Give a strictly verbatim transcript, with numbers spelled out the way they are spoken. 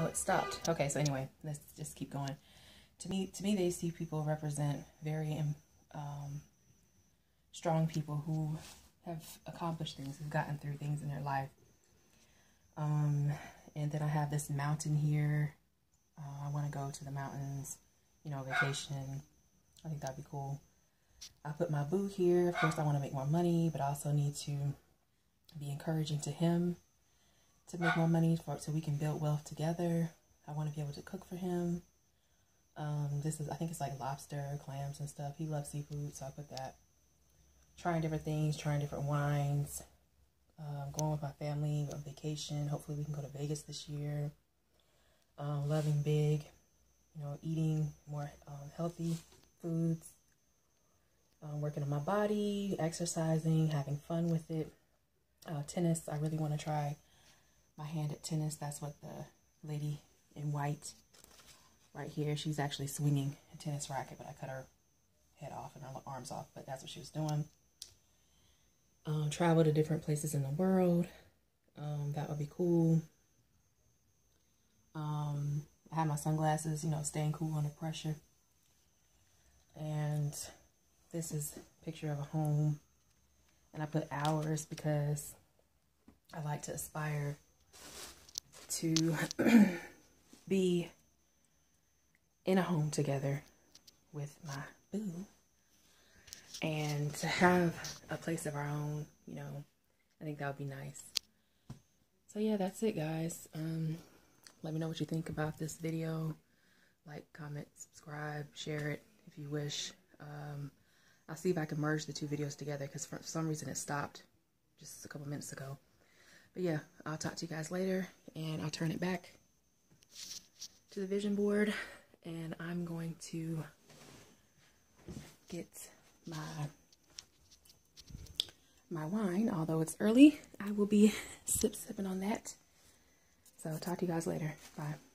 it stopped. Okay, so anyway, let's just keep going. To me, to me, these two people represent very um, strong people who have accomplished things, have gotten through things in their life. Um, and then I have this mountain here. Uh, I want to go to the mountains, you know, vacation. I think that'd be cool. I put my boo here. Of course, I want to make more money, but I also need to be encouraging to him to make more money for so we can build wealth together. I want to be able to cook for him. Um, this is, I think it's like lobster, clams and stuff. He loves seafood, so I put that. Trying different things, trying different wines. Um, going with my family on vacation. Hopefully we can go to Vegas this year. Um, loving big, you know, eating more um, healthy foods. Um, working on my body, exercising, having fun with it. Uh, tennis, I really want to try my hand at tennis. That's what the lady in white right here, she's actually swinging a tennis racket, but I cut her head off and her arms off, but that's what she was doing. Um, travel to different places in the world. Um, that would be cool. Um, I have my sunglasses, you know, staying cool under pressure. And this is a picture of a home. And I put hours because I like to aspire to be in a home together with my boo. And to have a place of our own, you know, I think that would be nice. So yeah, that's it, guys. Um, let me know what you think about this video. Like, comment, subscribe, share it if you wish. Um, I'll see if I can merge the two videos together because for some reason it stopped just a couple minutes ago. But yeah, I'll talk to you guys later, and I'll turn it back to the vision board, and I'm going to get my my wine. Although it's early, I will be sip sipping on that. So talk to you guys later. Bye.